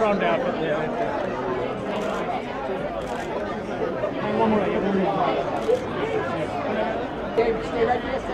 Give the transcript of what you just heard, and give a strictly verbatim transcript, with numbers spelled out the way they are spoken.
round down. Yeah. One more. Yeah, one more. Dave, stay right there.